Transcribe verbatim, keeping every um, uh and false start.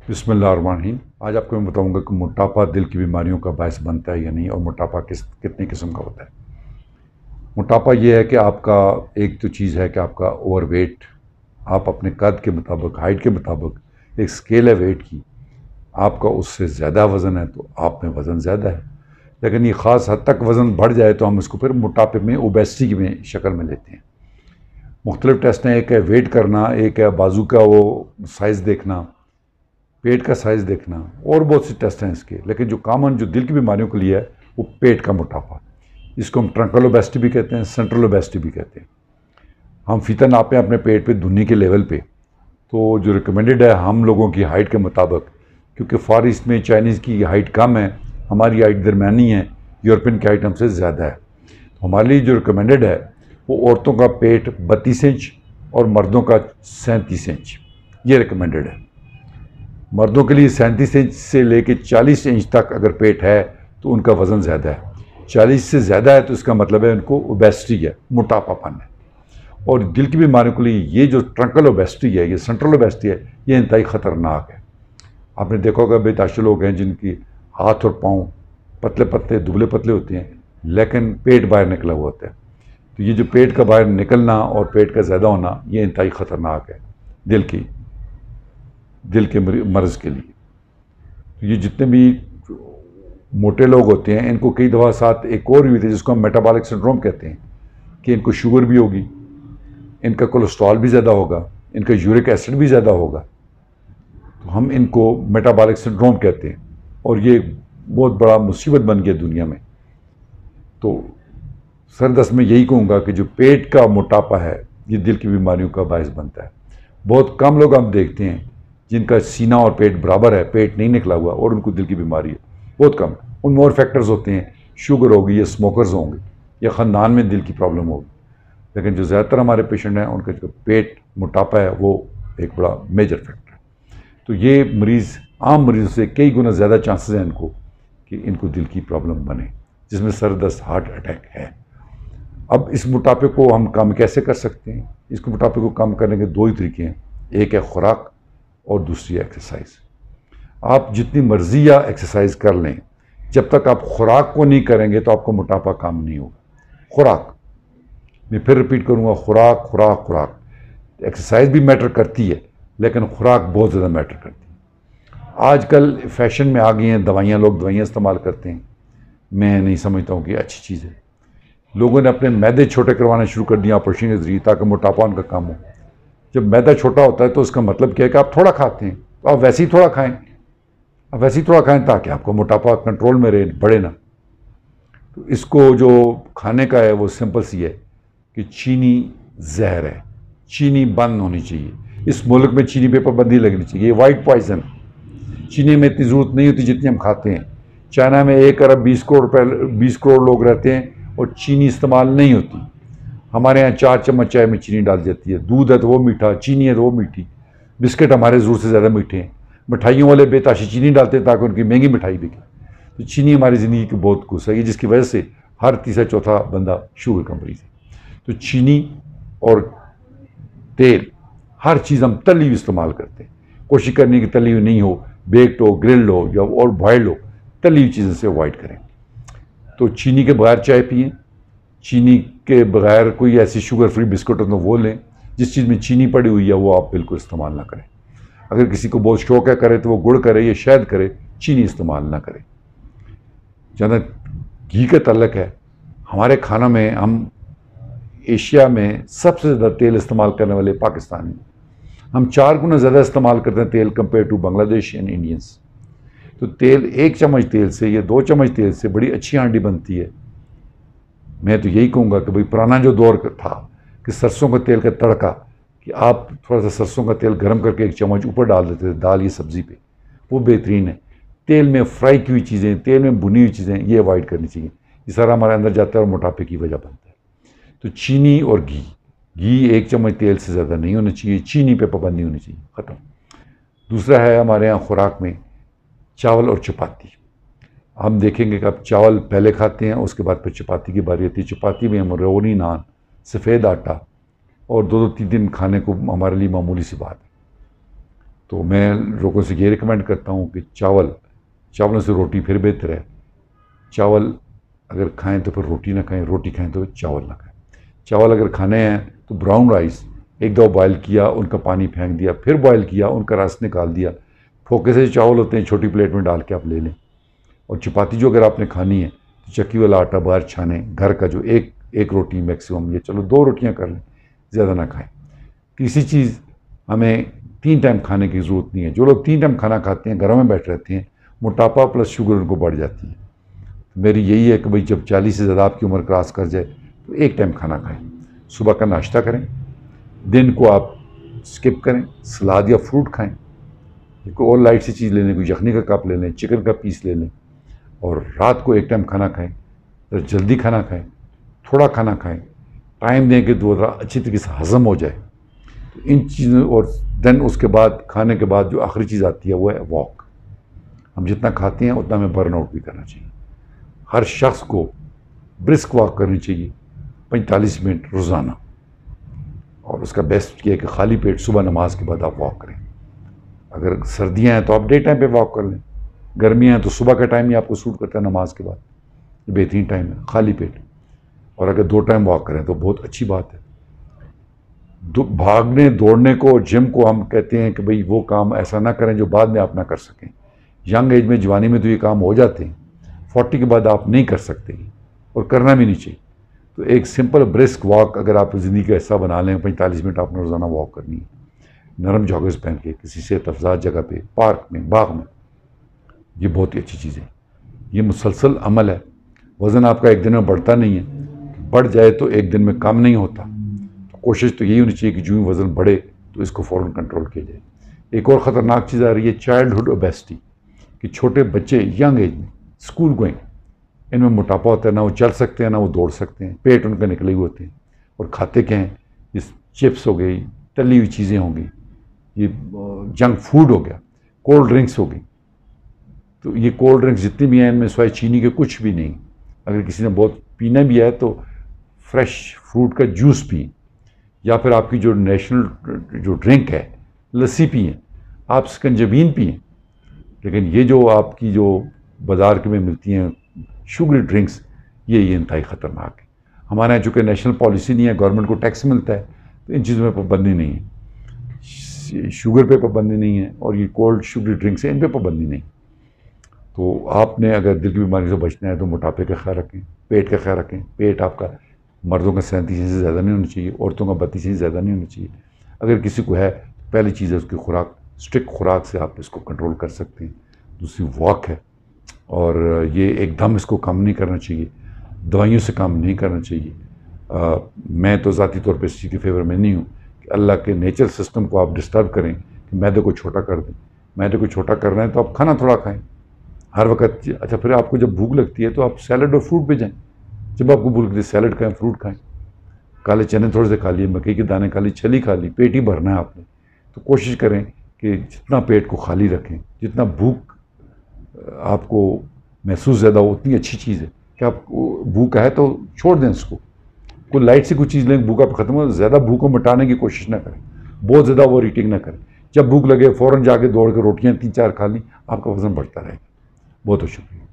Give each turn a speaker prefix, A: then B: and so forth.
A: बिस्मिल्लाहिर्रहमानिर्रहीम। आज आपको मैं बताऊंगा कि मोटापा दिल की बीमारियों का बायस बनता है या नहीं, और मोटापा किस कितनी किस्म का होता है। मोटापा ये है कि आपका एक तो चीज़ है कि आपका ओवरवेट, आप अपने कद के मुताबिक, हाइट के मुताबिक एक स्केल है वेट की, आपका उससे ज़्यादा वज़न है तो आप में वज़न ज़्यादा है। लेकिन ये ख़ास हद तक वज़न बढ़ जाए तो हम इसको फिर मोटापे में, ओबेसिटी में शक्ल में लेते हैं। मुख्तलिफ टेस्ट हैं, एक है वेट करना, एक है बाजू का वो साइज़ देखना, पेट का साइज़ देखना, और बहुत से टेस्ट हैं इसके। लेकिन जो कॉमन जो दिल की बीमारियों के लिए है वो पेट का मोटापा, इसको हम ट्रंकल ओबेसिटी भी कहते हैं, सेंट्रल ओबेसिटी भी कहते हैं। हम फीता नापते हैं अपने पेट पे धुन्नी के लेवल पे, तो जो रिकमेंडेड है हम लोगों की हाइट के मुताबिक, क्योंकि फार ईस्ट में चाइनीज़ की हाइट कम है, हमारी हाइट दरमियानी है, यूरोपियन की हाइट हमसे ज़्यादा है। तो हमारे लिए जो रिकमेंडेड है वो औरतों का पेट बत्तीस इंच और मर्दों का सैंतीस इंच, ये रिकमेंडेड है। मर्दों के लिए सैंतीस इंच से लेकर चालीस इंच तक अगर पेट है तो उनका वज़न ज़्यादा है, चालीस से ज़्यादा है तो इसका मतलब है उनको ओबेसिटी है, मोटापापन है। और दिल की बीमारियों के लिए ये जो ट्रंकल ओबेसिटी है, ये सेंट्रल ओबेसिटी है, ये इंतहाई ख़तरनाक है। आपने देखा होगा बेताशु लोग हैं जिनकी हाथ और पाँव पतले पतले दुबले पतले होते हैं, लेकिन पेट बाहर निकला हुआ होता है। तो ये जो पेट का बाहर निकलना और पेट का ज़्यादा होना, ये इंतहाई ख़तरनाक है दिल की दिल के मर्ज़ के लिए। तो ये जितने भी मोटे लोग होते हैं इनको कई दफ़ा साथ एक और भी होती है जिसको हम मेटाबॉलिक सिंड्रोम कहते हैं, कि इनको शुगर भी होगी, इनका कोलेस्ट्रॉल भी ज़्यादा होगा, इनका यूरिक एसिड भी ज़्यादा होगा, तो हम इनको मेटाबॉलिक सिंड्रोम कहते हैं। और ये बहुत बड़ा मुसीबत बन गया दुनिया में। तो सरदस्त में यही कहूँगा कि जो पेट का मोटापा है ये दिल की बीमारियों का बायस बनता है। बहुत कम लोग हम देखते हैं जिनका सीना और पेट बराबर है, पेट नहीं निकला हुआ, और उनको दिल की बीमारी है, बहुत कम। उनमें और फैक्टर्स होते हैं, शुगर होगी या स्मोकर्स होंगे या ख़ानदान में दिल की प्रॉब्लम होगी। लेकिन जो ज़्यादातर हमारे पेशेंट हैं उनका जो पेट मोटापा है वो एक बड़ा मेजर फैक्टर है। तो ये मरीज़ आम मरीज़ों से कई गुना ज़्यादा चांसेस हैं इनको कि इनको दिल की प्रॉब्लम बने, जिसमें सरदस्त, हार्ट अटैक है। अब इस मोटापे को हम कम कैसे कर सकते हैं? इस मोटापे को कम करने के दो ही तरीके हैं, एक है खुराक और दूसरी है एक्सरसाइज। आप जितनी मर्जी या एक्सरसाइज कर लें, जब तक आप खुराक को नहीं करेंगे तो आपको मोटापा कम नहीं होगा। खुराक, मैं फिर रिपीट करूंगा, खुराक खुराक खुराक। एक्सरसाइज भी मैटर करती है लेकिन खुराक बहुत ज़्यादा मैटर करती है। आजकल फैशन में आ गई हैं दवाइयाँ, लोग दवाइयाँ इस्तेमाल करते हैं, मैं नहीं समझता हूँ कि अच्छी चीज़ है। लोगों ने अपने मैदे छोटे करवाने शुरू कर दिए ऑपरेशन के जरिए ताकि मोटापा उनका कम हो। जब मैदा छोटा होता है तो उसका मतलब क्या है कि आप थोड़ा खाते हैं, तो आप वैसे ही थोड़ा खाएं, आप वैसे ही थोड़ा खाएं ताकि आपका मोटापा कंट्रोल में रहे, बढ़े ना। तो इसको जो खाने का है वो सिंपल सी है कि चीनी जहर है, चीनी बंद होनी चाहिए। इस मुल्क में चीनी पे पाबंदी लगनी चाहिए, वाइट पॉइजन। चीनी में इतनी ज़रूरत नहीं होती जितनी हम खाते हैं। चाइना में एक अरब बीस करोड़ रुपये बीस करोड़ लोग रहते हैं और चीनी इस्तेमाल नहीं होती। हमारे यहाँ चार चम्मच चाय में चीनी डाल जाती है। दूध है तो वो मीठा, चीनी है तो वो मीठी। बिस्किट हमारे ज़रूरत से ज़्यादा मीठे हैं। मिठाइयों वाले बेताशी चीनी डालते हैं ताकि उनकी महंगी मिठाई बिके। तो चीनी हमारी ज़िंदगी की बहुत गुस्सा है, जिसकी वजह से हर तीसरा चौथा बंदा शुगर का मरीज़ है। तो चीनी और तेल, हर चीज़ हम तली हुई इस्तेमाल करते हैं। कोशिश करनी कि तली हुई नहीं हो, बेक्ड हो, ग्रिल्ड हो या और बॉयल्ड हो, तली हुई चीज़ों से अवॉइड करें। तो चीनी के बगैर चाय पिएँ, चीनी के बगैर कोई ऐसी शुगर फ्री बिस्कुट हो तो वो लें। जिस चीज़ में चीनी पड़ी हुई है वो आप बिल्कुल इस्तेमाल ना करें। अगर किसी को बहुत शौक है करे तो वो गुड़ करे या शहद करे, चीनी इस्तेमाल ना करें। जहाँ घी का तल्लक है, हमारे खाना में हम एशिया में सबसे ज़्यादा तेल इस्तेमाल करने वाले पाकिस्तानी, हम चार गुना ज़्यादा इस्तेमाल करते हैं तेल compare to Bangladesh and Indians. तो तेल, एक चम्मच तेल से या दो चम्मच तेल से बड़ी अच्छी हांडी बनती है। मैं तो यही कहूँगा कि भाई पुराना जो दौर था कि सरसों का तेल का तड़का, कि आप थोड़ा सा सरसों का तेल गर्म करके एक चम्मच ऊपर डाल देते थे दाल या सब्ज़ी पे, वो बेहतरीन है। तेल में फ्राई की हुई चीज़ें, तेल में भुनी हुई चीज़ें, ये अवॉइड करनी चाहिए। ये सारा हमारे अंदर जाता है और मोटापे की वजह बनता है। तो चीनी और घी, घी एक चम्मच तेल से ज़्यादा नहीं होना चाहिए, चीनी पे पाबंदी होनी चाहिए, ख़त्म। दूसरा है हमारे यहाँ खुराक में चावल और चपाती। हम देखेंगे कि आप चावल पहले खाते हैं, उसके बाद फिर चपाती की बारी आती है। चपाती में हम रोनी नान, सफ़ेद आटा और दो दो तीन दिन खाने को हमारे लिए मामूली सी बात है। तो मैं लोगों से ये रिकमेंड करता हूँ कि चावल चावलों से रोटी फिर बेहतर है। चावल अगर खाएं तो फिर रोटी ना खाएं, रोटी खाएं तो चावल ना खाएं। चावल अगर खाने हैं तो ब्राउन राइस एक दो बॉयल किया, उनका पानी फेंक दिया, फिर बॉयल किया, उनका रस निकाल दिया, फोके से चावल होते हैं छोटी प्लेट में डाल के आप ले लें। और चपाती जो अगर आपने खानी है तो चक्की वाला आटा बाहर छाने, घर का जो एक एक रोटी मैक्सिमम, ये चलो दो रोटियां कर लें, ज़्यादा ना खाएं। किसी चीज़ हमें तीन टाइम खाने की ज़रूरत नहीं है। जो लोग तीन टाइम खाना खाते हैं, घरों में बैठ रहते हैं, मोटापा प्लस शुगर उनको बढ़ जाती है। तो मेरी यही है कि भाई जब चालीस से ज़्यादा आपकी उम्र क्रॉस कर जाए तो एक टाइम खाना खाएं। सुबह का नाश्ता करें, दिन को आप स्किप करें, सलाद या फ्रूट खाएं, कोई और लाइट सी चीज़ ले लें, कोई यखनी का कप ले लें, चिकन का पीस ले लें, और रात को एक टाइम खाना खाएं। तो जल्दी खाना खाएं, थोड़ा खाना खाएं, टाइम दें कि दोबारा अच्छी तरीके से हज़म हो जाए। तो इन चीज़ों, और देन उसके बाद खाने के बाद जो आखिरी चीज़ आती है वो है वॉक। हम जितना खाते हैं उतना हमें बर्न आउट भी करना चाहिए। हर शख्स को ब्रिस्क वॉक करनी चाहिए पैंतालीस मिनट रोज़ाना, और उसका बेस्ट ये है कि खाली पेट सुबह नमाज के बाद आप वॉक करें। अगर सर्दियाँ हैं तो आप डे टाइम पे वॉक कर लें, गर्मियाँ हैं तो सुबह का टाइम ही आपको सूट करता है नमाज के बाद, ये बेहतरीन टाइम है खाली पेट। और अगर दो टाइम वॉक करें तो बहुत अच्छी बात है। भागने दौड़ने को, जिम को हम कहते हैं कि भाई वो काम ऐसा ना करें जो बाद में आप ना कर सकें। यंग एज में, जवानी में तो ये काम हो जाते हैं, फोर्टी के बाद आप नहीं कर सकते और करना भी नहीं चाहिए। तो एक सिंपल ब्रिस्क वॉक अगर आप ज़िंदगी का हिस्सा बना लें, पैंतालीस मिनट आपने रोज़ाना वॉक करनी है, नरम जॉगर्स पहन के, किसी सेहत अफजा जगह पे, पार्क में, बाग में, ये बहुत ही अच्छी चीज़ है। ये मुसलसल अमल है। वज़न आपका एक दिन में बढ़ता नहीं है, बढ़ जाए तो एक दिन में कम नहीं होता। तो कोशिश तो यही होनी चाहिए कि जो वज़न बढ़े तो इसको फ़ौरन कंट्रोल किया जाए। एक और ख़तरनाक चीज़ आ रही है चाइल्डहुड ओबेसिटी, कि छोटे बच्चे यंग एज में, स्कूल गोइंग, इनमें मोटापा होता है, ना वो चल सकते हैं ना वो दौड़ सकते हैं, पेट उनके निकले हुए होते हैं, और खाते क्या हैं, ये चिप्स हो गई, तली हुई चीज़ें होंगी, ये जंक फूड हो गया, कोल्ड ड्रिंक्स हो गई। तो ये कोल्ड ड्रिंक्स जितनी भी हैं इनमें सिवाय चीनी के कुछ भी नहीं। अगर किसी ने बहुत पीना भी है तो फ्रेश फ्रूट का जूस पिए, या फिर आपकी जो नेशनल जो ड्रिंक है लस्सी पिए, आप स्कंजबीन पिए। लेकिन ये जो आपकी जो बाज़ार के में मिलती हैं शुगरी ड्रिंक्स, ये ये इंतहाई ख़तरनाक है। हमारे यहाँ चूँकि नेशनल पॉलिसी नहीं है, गवर्नमेंट को टैक्स मिलता है, तो इन चीज़ों में पाबंदी नहीं है, शुगर पे पाबंदी नहीं है, और ये कोल्ड शुगरी ड्रिंक्स हैं इन पर पाबंदी नहीं। तो आपने अगर दिल की बीमारी से बचना है तो मोटापे का ख्याल रखें, पेट का ख्याल रखें। पेट आपका मर्दों का सैंतीस इंच से ज़्यादा नहीं होना चाहिए, औरतों का बत्तीस इंच से ज़्यादा नहीं होना चाहिए। अगर किसी को है तो पहली चीज़ है उसकी खुराक, स्ट्रिक्ट खुराक से आप इसको कंट्रोल कर सकते हैं। दूसरी वॉक है, और ये एकदम इसको कम नहीं करना चाहिए, दवाइयों से काम नहीं करना चाहिए। आ, मैं तो ज़ाती तौर पर इस चीज़ के फेवर में नहीं हूँ कि अल्लाह के नेचर सिस्टम को आप डिस्टर्ब करें कि मैदे को छोटा कर दें। मैदे को छोटा करना है तो आप खाना थोड़ा खाएं हर वक्त। अच्छा, फिर आपको जब भूख लगती है तो आप सैलड और फ्रूट पे जाएं। जब आपको भूख लगती है सैलड खाएं, फ्रूट खाएं, काले चने थोड़े से खा लिए, मकई के दाने खा लिए, छली खा ली, पेट ही भरना है आपने। तो कोशिश करें कि जितना पेट को खाली रखें, जितना भूख आपको महसूस ज़्यादा हो उतनी अच्छी चीज़ है कि आप भूख है तो छोड़ दें इसको, कोई लाइट से कुछ चीज़ लें, भूख आप ख़त्म हो, ज़्यादा भूख को मिटाने की कोशिश ना करें, बहुत ज़्यादा ओवर ईटिंग ना करें। जब भूख लगे फ़ौरन जाके दौड़ के रोटियाँ तीन चार खा ली, आपका वज़न बढ़ता रहेगा। बहुत बहुत शुक्रिया।